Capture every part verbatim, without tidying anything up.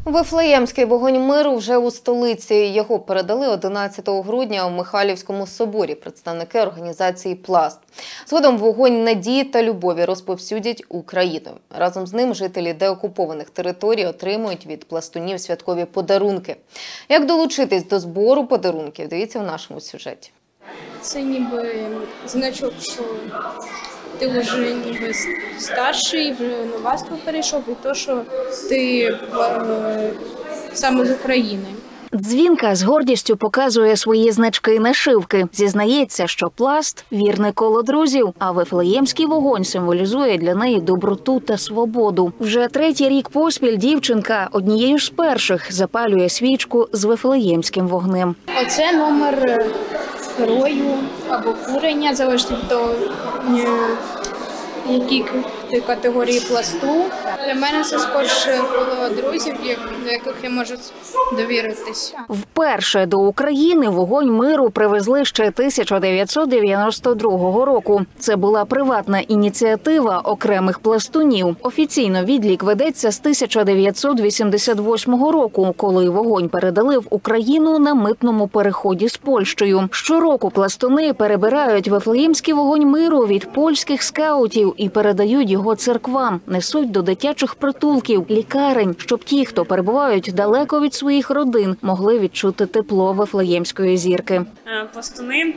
Вифлеємський вогонь миру вже у столиці. Його передали одинадцятого грудня у Михайлівському соборі представники організації «Пласт». Згодом вогонь надії та любові розповсюдять Україною. Разом з ним жителі деокупованих територій отримують від пластунів святкові подарунки. Як долучитись до збору подарунків, дивіться в нашому сюжеті. Це ніби значок, що ти вже ніби старший, вже новацтво перейшов, і то, що ти е, саме з України. Дзвінка з гордістю показує свої значки нашивки. Зізнається, що пласт – вірне коло друзів, а вифлеємський вогонь символізує для неї доброту та свободу. Вже третій рік поспіль дівчинка однією з перших запалює свічку з вифлеємським вогнем. Оце номер герою або курення, залежить від того, які категорії пласту. Для мене це скоріше коло друзів, до яких я можу довіритися. Вперше до України вогонь миру привезли ще тисяча дев'ятсот дев'яносто другого року. Це була приватна ініціатива окремих пластунів. Офіційно відлік ведеться з тисяча дев'ятсот вісімдесят восьмого року, коли вогонь передали в Україну на митному переході з Польщею. Щороку пластуни перебирають вифлеємський вогонь миру від польських скаутів і передають його церквам, несуть до дитячих притулків, лікарень, щоб ті, хто перебувають далеко від своїх родин, могли відчути тепло вифлеємської зірки. Пластуни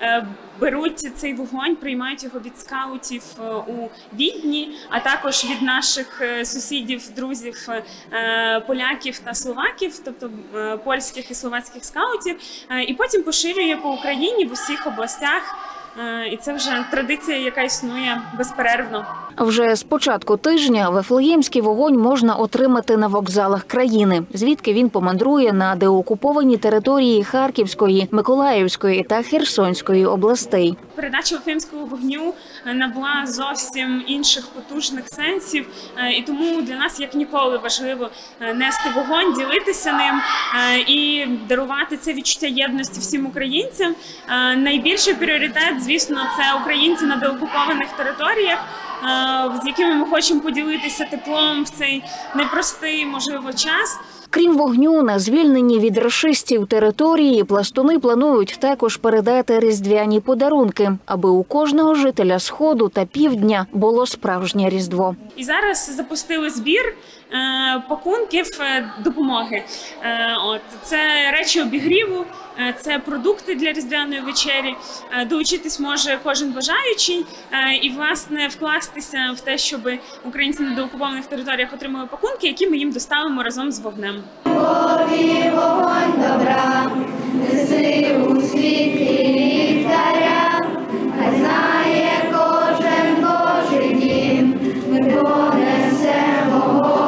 беруть цей вогонь, приймають його від скаутів у Відні, а також від наших сусідів, друзів, поляків та словаків, тобто польських і словацьких скаутів, і потім поширює по Україні в усіх областях. І це вже традиція, яка існує безперервно. Вже з початку тижня вифлеємський вогонь можна отримати на вокзалах країни, звідки він помандрує на деокуповані території Харківської, Миколаївської та Херсонської областей. Передача вифлеємського вогню набула зовсім інших потужних сенсів, і тому для нас як ніколи важливо нести вогонь, ділитися ним і дарувати це відчуття єдності всім українцям. Найбільший пріоритет, звісно, це українці на деокупованих територіях, з якими ми хочемо поділитися теплом в цей непростий, можливо, час. Крім вогню, на звільнені від рашистів території пластуни планують також передати різдвяні подарунки, аби у кожного жителя Сходу та Півдня було справжнє Різдво. І зараз запустили збір пакунків допомоги. От, це речі обігріву, це продукти для різдвяної вечері. Долучитись може кожен бажаючий і, власне, вкластися в те, щоб українці на деокупованих територіях отримали пакунки, які ми їм доставимо разом з вогнем. Божий вогонь добра, неси у світлі ліхтаря, хай знає кожен Божий дім, ми понесемо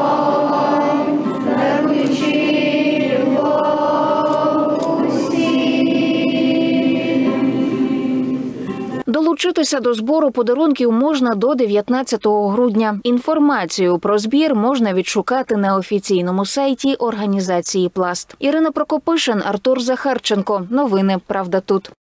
вогонь, даруючи любов усім. Долучитися до збору подарунків можна до дев'ятнадцятого грудня. Інформацію про збір можна відшукати на офіційному сайті організації «Пласт». Ірина Прокопишин, Артур Захарченко. Новини «Правда тут».